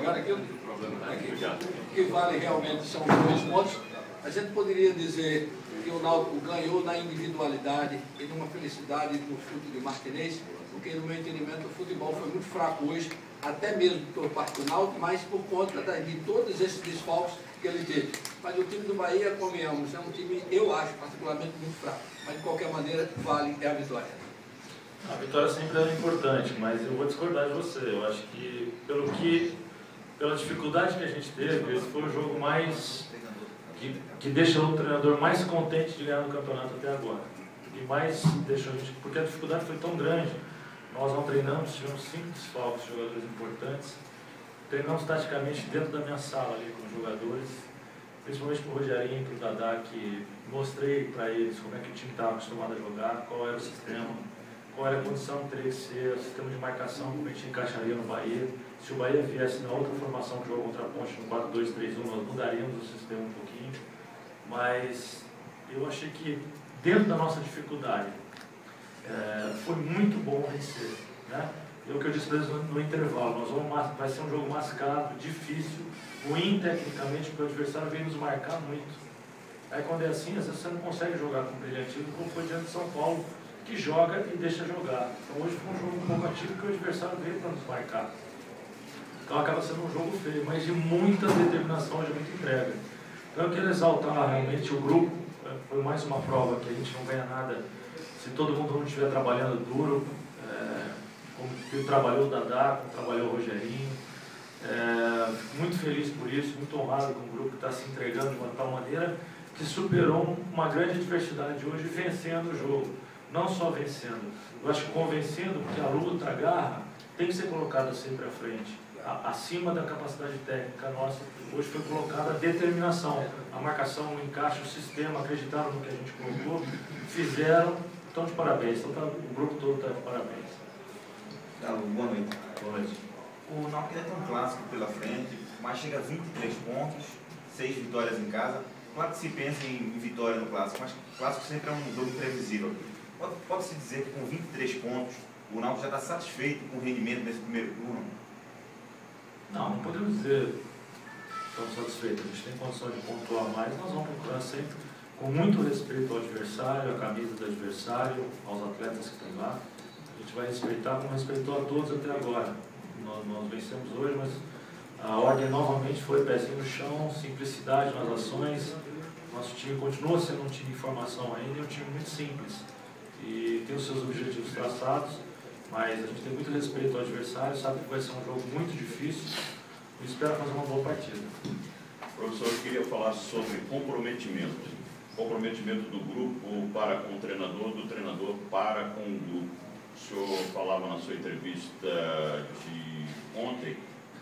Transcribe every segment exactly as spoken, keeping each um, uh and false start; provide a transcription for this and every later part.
melhor aqui, aqui. O que vale realmente são os dois pontos. A gente poderia dizer que o Náutico ganhou na individualidade e numa felicidade no chute de Martinez, porque no meu entendimento o futebol foi muito fraco hoje, até mesmo por parte do Náutico, mas por conta de todos esses desfalques que ele teve. Mas o time do Bahia, convenhamos, é um time, eu acho, particularmente muito fraco. Mas de qualquer maneira, vale é a vitória. A vitória sempre é importante, mas eu vou discordar de você. Eu acho que, pelo que, pela dificuldade que a gente teve, esse foi o jogo mais que, que deixa o treinador mais contente de ganhar no campeonato até agora. E mais deixou a gente, porque a dificuldade foi tão grande. Nós não treinamos, tivemos cinco desfalques de jogadores importantes. Treinamos taticamente dentro da minha sala ali com os jogadores, principalmente para o Rogerinho e para o Dadá, que mostrei para eles como é que o time estava acostumado a jogar, qual era o sistema, qual era a condição que teria que ser, o sistema de marcação, como a gente encaixaria no Bahia. Se o Bahia viesse na outra formação que jogou contra a Ponte, no quatro dois três um, nós mudaríamos o sistema um pouquinho. Mas eu achei que, dentro da nossa dificuldade, é, foi muito bom vencer. Né? É o que eu disse para eles no, no intervalo, nós vamos, vai ser um jogo mascado, difícil, ruim tecnicamente, porque o adversário veio nos marcar muito. Aí quando é assim, às vezes você não consegue jogar com brilhantismo, como foi diante de São Paulo, que joga e deixa jogar. Então hoje foi um jogo um pouco ativo, porque o adversário veio para nos marcar. Então acaba sendo um jogo feio, mas de muita determinação, de muita entrega. Então eu quero exaltar realmente o grupo, foi mais uma prova que a gente não ganha nada se todo mundo não estiver trabalhando duro, é, como que trabalhou o Dadá, como trabalhou o Rogerinho. É, muito feliz por isso, muito honrado com o grupo que está se entregando de uma tal maneira que superou uma grande adversidade hoje, vencendo o jogo. Não só vencendo, eu acho que convencendo, porque a luta, a garra, tem que ser colocada sempre à frente. A, acima da capacidade técnica nossa, hoje foi colocada a determinação, a marcação, o encaixe, o sistema, acreditaram no que a gente colocou, fizeram, estão de parabéns, então, tá, o grupo todo está de parabéns. Galo, boa noite. Boa noite. O Náutico ainda tem um clássico pela frente, mas chega a vinte e três pontos, seis vitórias em casa. Claro que se pensa em vitória no clássico, mas o clássico sempre é um jogo imprevisível. Pode-se pode dizer que com vinte e três pontos, o Náutico já está satisfeito com o rendimento nesse primeiro turno? Não, não podemos dizer que estamos satisfeitos. A gente tem condição de pontuar mais, nós vamos procurar sempre, com muito respeito ao adversário, à camisa do adversário, aos atletas que estão lá. A gente vai respeitar como respeitou a todos até agora. Nós, nós vencemos hoje, mas a ordem novamente foi pezinho no chão, simplicidade nas ações. Nosso time continua sendo um time de formação ainda, é um time muito simples. E tem os seus objetivos traçados, mas a gente tem muito respeito ao adversário, sabe que vai ser um jogo muito difícil e espero fazer uma boa partida. Professor, eu queria falar sobre comprometimento. Comprometimento do grupo para com o treinador, do treinador para com o grupo. O senhor falava na sua entrevista de ontem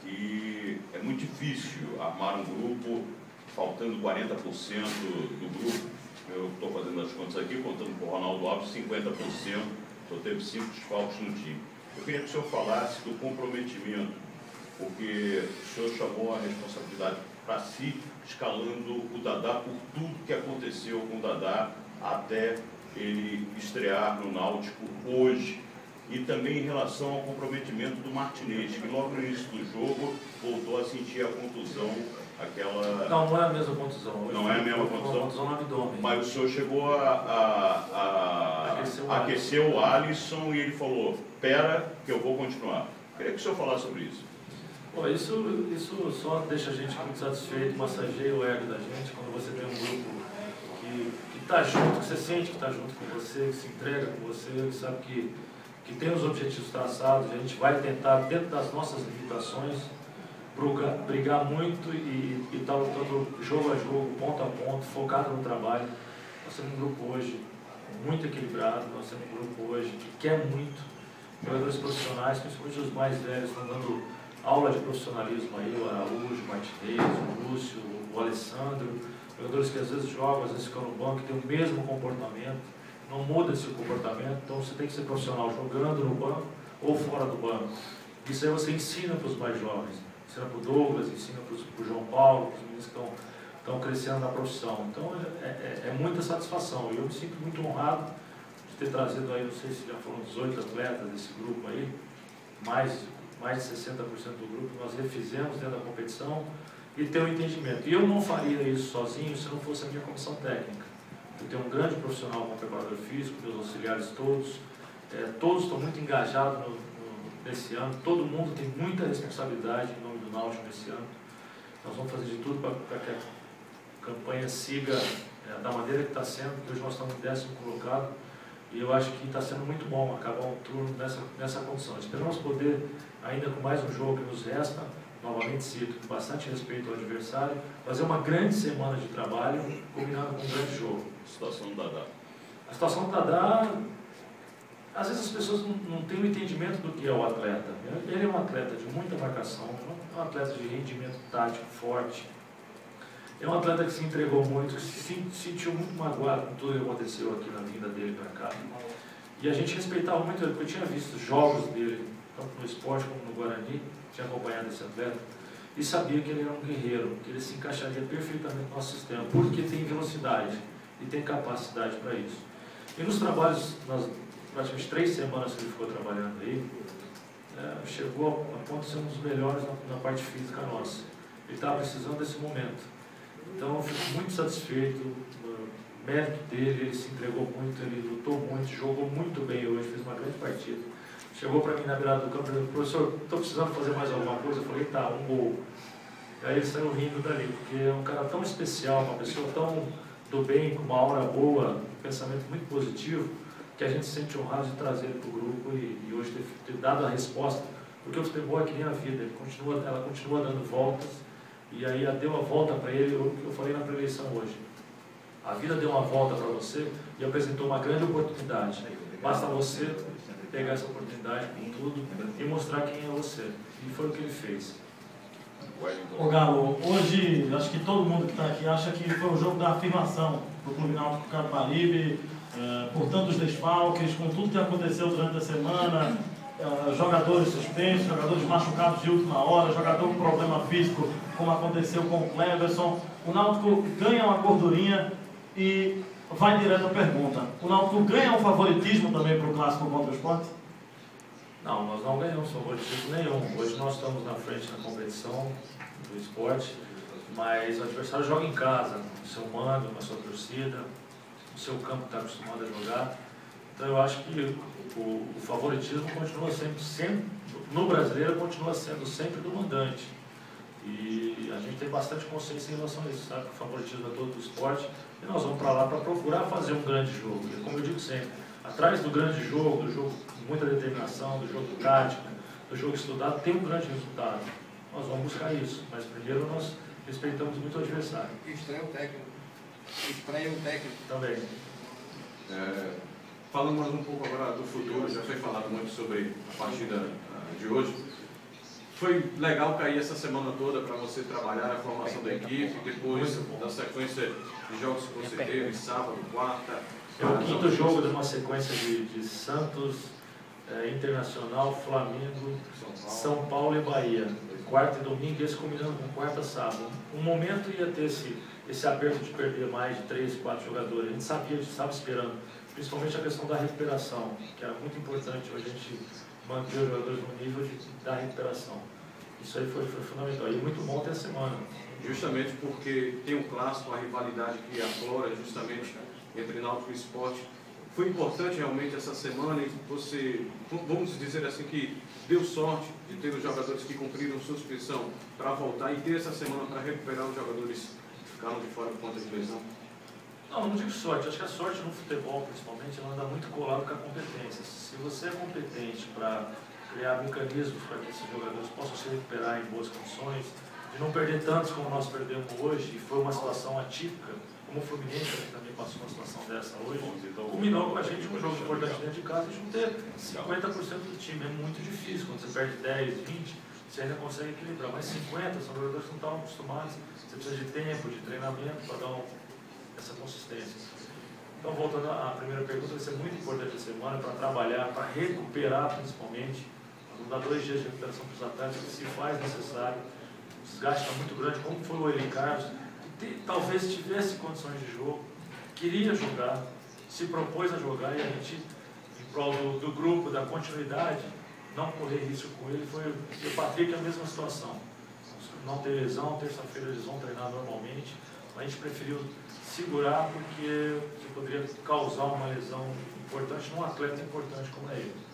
que é muito difícil armar um grupo faltando quarenta por cento do grupo. Eu estou fazendo as contas aqui, contando com o Ronaldo Alves, cinquenta por cento, só teve cinco desfalques no time. Eu queria que o senhor falasse do comprometimento, porque o senhor chamou a responsabilidade para si, escalando o Dadá por tudo que aconteceu com o Dadá até ele estrear no Náutico hoje. E também em relação ao comprometimento do Martinez, que logo no início do jogo voltou a sentir a contusão. Aquela... Não, não é a mesma contusão. Não é a mesma contusão? Uma contusão no abdômen. Mas o senhor chegou a, a, a aquecer, o, aquecer o Alisson e ele falou, pera que eu vou continuar. Queria que o senhor falasse sobre isso. Pô, isso, isso só deixa a gente muito satisfeito, massageia o ego da gente, quando você tem um grupo que está junto, que você sente que está junto com você, que se entrega com você, que sabe que, que tem os objetivos traçados, a gente vai tentar, dentro das nossas limitações, brigar muito e estar tá lutando jogo a jogo, ponto a ponto, focado no trabalho. Nós temos um grupo hoje muito equilibrado, nós temos um grupo hoje que quer muito, jogadores profissionais, principalmente os mais velhos, estão dando aula de profissionalismo aí, o Araújo, o Martinez, o Lúcio, o Alessandro, jogadores que às vezes jogam, às vezes ficam no banco, que tem o mesmo comportamento, não muda esse comportamento, então você tem que ser profissional jogando no banco ou fora do banco. Isso aí você ensina para os mais jovens. Ensina para o Douglas, ensina para o João Paulo, os meninos que estão, estão crescendo na profissão. Então é, é, é muita satisfação. E eu me sinto muito honrado de ter trazido aí, não sei se já foram dezoito atletas desse grupo aí, mais mais de sessenta por cento do grupo, nós refizemos dentro da competição e ter um entendimento. E eu não faria isso sozinho se não fosse a minha comissão técnica. Eu tenho um grande profissional como preparador físico, meus auxiliares todos, é, todos estão muito engajados no, no, nesse ano, todo mundo tem muita responsabilidade em nome do Náutico nesse ano. Nós vamos fazer de tudo para que a campanha siga é, da maneira que está sendo, porque hoje nós estamos em décimo colocado, e eu acho que está sendo muito bom acabar um turno nessa, nessa condição. Esperamos poder, ainda com mais um jogo que nos resta, novamente cito, com bastante respeito ao adversário, fazer uma grande semana de trabalho, combinado com um grande jogo. A situação do Dadá. A situação do Dadá, às vezes as pessoas não, não têm o entendimento do que é o atleta. Ele é um atleta de muita marcação, é um atleta de rendimento tático forte, é um atleta que se entregou muito, se sentiu muito magoado com tudo que aconteceu aqui na vinda dele para cá. E a gente respeitava muito ele, porque eu tinha visto jogos dele, tanto no esporte como no Guarani, tinha acompanhado esse atleta, e sabia que ele era um guerreiro, que ele se encaixaria perfeitamente no nosso sistema, porque tem velocidade e tem capacidade para isso. E nos trabalhos, nas praticamente três semanas que ele ficou trabalhando aí, é, chegou a ponto de ser um dos melhores na, na parte física nossa. Ele estava precisando desse momento. Então eu fico muito satisfeito, o mérito dele, ele se entregou muito, ele lutou muito, jogou muito bem hoje, fez uma grande partida. Chegou para mim na beirada do campo e falou: professor, estou precisando fazer mais alguma coisa? Eu falei: tá, um gol. E aí ele saiu rindo dali, porque é um cara tão especial, uma pessoa tão do bem, com uma aura boa, um pensamento muito positivo, que a gente se sente honrado de trazer ele para o grupo e, e hoje ter, ter dado a resposta, porque o futebol é que nem a vida, ele continua, ela continua dando voltas, e aí deu a volta para ele, o que eu falei na preleição hoje. A vida deu uma volta para você e apresentou uma grande oportunidade. Basta você pegar essa oportunidade com tudo e mostrar quem é você. E foi o que ele fez. Ô Galo, hoje acho que todo mundo que está aqui acha que foi o jogo da afirmação do Clube Náutico Capibaribe, eh, por tantos desfalques, com tudo que aconteceu durante a semana, eh, jogadores suspensos, jogadores machucados de última hora, jogador com problema físico, como aconteceu com o Cleverson. O Náutico ganha uma gordurinha e vai direto à pergunta. O Náutico ganha um favoritismo também para o clássico contra o Sport? Não, nós não ganhamos favoritismo nenhum. Hoje nós estamos na frente na competição do esporte, mas o adversário joga em casa, no seu mando, na sua torcida, no seu campo que está acostumado a jogar. Então eu acho que o, o favoritismo continua sempre, sempre, no brasileiro, continua sendo sempre do mandante. E a gente tem bastante consciência em relação a isso, sabe? O favoritismo é todo do esporte e nós vamos para lá para procurar fazer um grande jogo. E como eu digo sempre, atrás do grande jogo, do jogo com muita determinação, do jogo tático, do jogo estudado, tem um grande resultado. Nós vamos buscar isso, mas primeiro nós respeitamos muito o adversário. E estreia o técnico. Estreia o técnico. Também. É, falando mais um pouco agora do futuro, já foi falado muito sobre a partida uh, de hoje. Foi legal cair essa semana toda para você trabalhar a formação da equipe, depois da sequência de jogos que você teve, sábado, quarta. É o quinto jogo de uma sequência de, de Santos, é, Internacional, Flamengo, São Paulo e Bahia. Quarta e domingo, esse combinando com quarta e sábado. Um momento ia ter esse, esse aperto de perder mais de três, quatro jogadores. A gente sabia, a gente estava esperando. Principalmente a questão da recuperação, que era muito importante hoje a gente manter os jogadores no nível de, da recuperação. Isso aí foi, foi fundamental. E muito bom ter a semana. Justamente porque tem um clássico, a rivalidade que aflora justamente entre Náutico e Sport. Foi importante realmente essa semana e você, vamos dizer assim, que deu sorte de ter os jogadores que cumpriram suspensão para voltar e ter essa semana para recuperar os jogadores que ficaram de fora por conta de lesão? Não, não digo sorte. Acho que a sorte no futebol, principalmente, ela anda muito colado com a competência. Se você é competente para criar mecanismos para que esses jogadores possam se recuperar em boas condições, de não perder tantos como nós perdemos hoje, e foi uma situação atípica, como o Fluminense que também passou uma situação dessa hoje, culminou com a gente um jogo importante dentro de casa, a gente não ter cinquenta por cento do time. É muito difícil, quando você perde dez, vinte, você ainda consegue equilibrar, mas cinquenta são jogadores que não estavam acostumados, você precisa de tempo, de treinamento para dar um, essa consistência. Então, voltando à primeira pergunta, vai ser muito importante essa semana para trabalhar, para recuperar principalmente, vamos dar dois dias de recuperação para os atletas, que se faz necessário. O desgaste está muito grande, como foi o Eli Carlos, que talvez tivesse condições de jogo, queria jogar, se propôs a jogar, e a gente, em prol do, do grupo, da continuidade, não correr risco com ele foi o Patrick, é a mesma situação. Não ter lesão, terça-feira eles vão treinar normalmente, mas a gente preferiu segurar porque você poderia causar uma lesão importante num atleta importante como é ele.